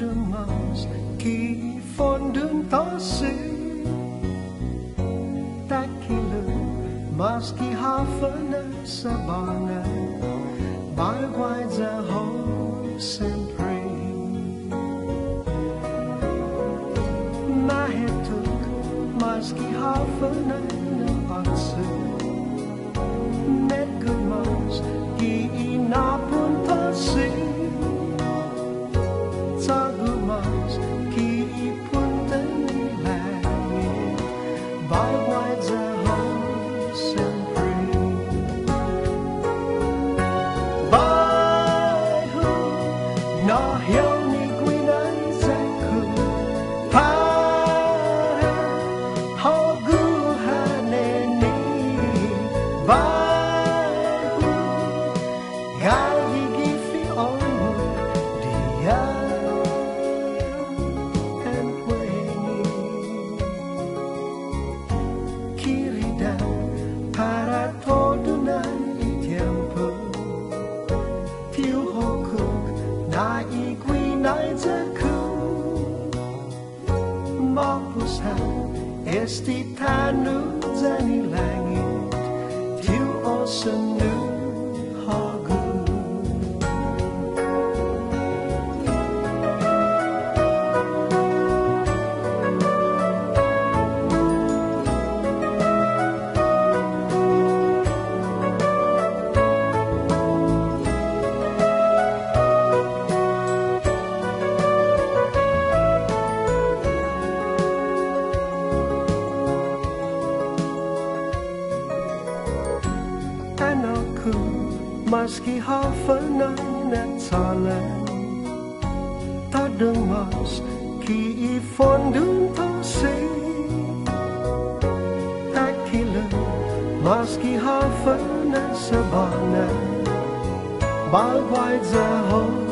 mas ki fondun tosi takile mas ki hafana sabana bai guai za ho sempre na hetu mas ki hafana na patsu net gumas ki inapun tosi Sagumas ki ipunten langit bawat zahon sempre Bahu na hiyaw ni gwinay zaku para hoguhaneni Bahu gagi on dia para todo na tempo Tiu hoku na igui na zaku Mapusa esti tanu zani langit Tiu osanu hogu Anakku meski hafenai net salah Tadeng mas ki fondun tosi Takile meski hafenai sabana Balwai zahon